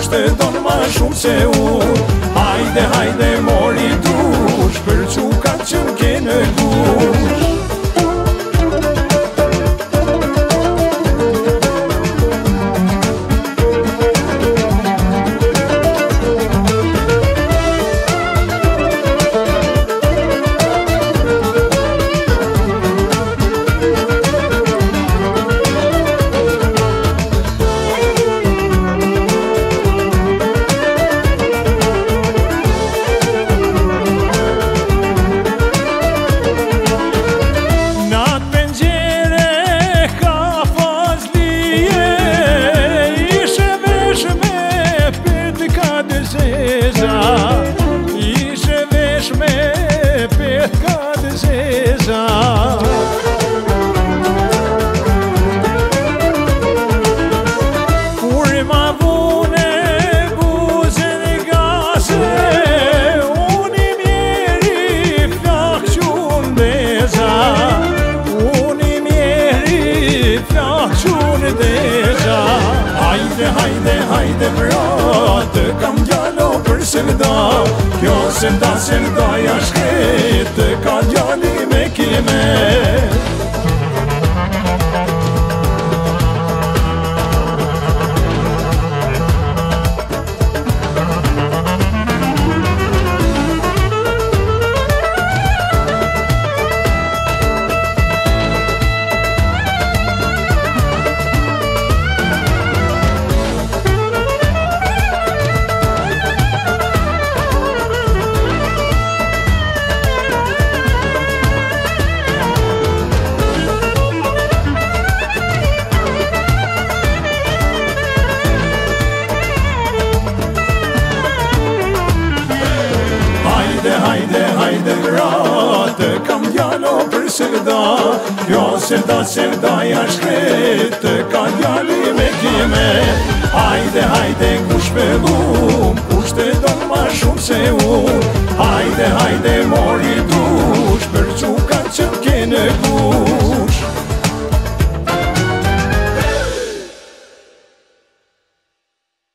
Kushte don ma shumë se unë. Hajde, hajde mori dush, për qukat që m'ke në gush. Ishe vesh me pet ka dëzeza. Kur ma vune buzën e gase, unë i mjeri flak qun beza. Unë i mjeri flak qun beza. Hajde, hajde, hajde pra, të kam gjalo për sevda. Kjo sevda ja shket, të ka gjali me kime. Hajde, hajde pra, të kam djalo për sevda. Kjo sevda ja shkret, të ka djali me kime. Hajde, hajde kush me dhum, kushte don ma shumë se unë. Hajde, hajde mori dush, për qukat që m'ke në